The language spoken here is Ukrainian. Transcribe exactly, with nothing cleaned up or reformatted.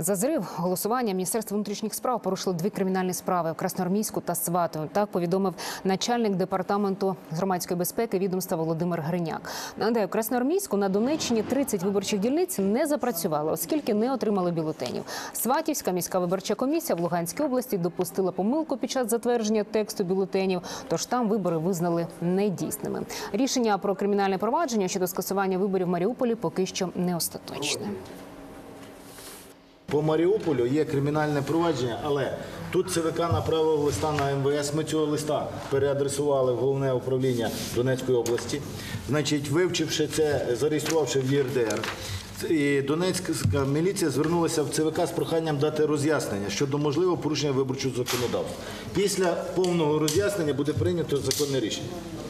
За зрив голосування Міністерство внутрішніх справ порушило дві кримінальні справи – в Красноармійську та Сватові. Так повідомив начальник департаменту громадської безпеки відомства Володимир Гриняк. Нагадаю, в Красноармійську на Донеччині тридцять виборчих дільниць не запрацювали, оскільки не отримали бюлетенів. Сватівська міська виборча комісія в Луганській області допустила помилку під час затвердження тексту бюлетенів, тож там вибори визнали недійсними. Рішення про кримінальне провадження щодо скасування виборів в Маріуполі поки що не остаточне. По Маріуполю є кримінальне провадження, але тут ЦВК направив листа на ем ве ес. Ми цього листа переадресували в Головне управління Донецької області. Значить, вивчивши це, зареєструвавши в є ер де ер, і Донецька міліція звернулася в ЦВК з проханням дати роз'яснення щодо можливого порушення виборчого законодавства. Після повного роз'яснення буде прийнято законне рішення.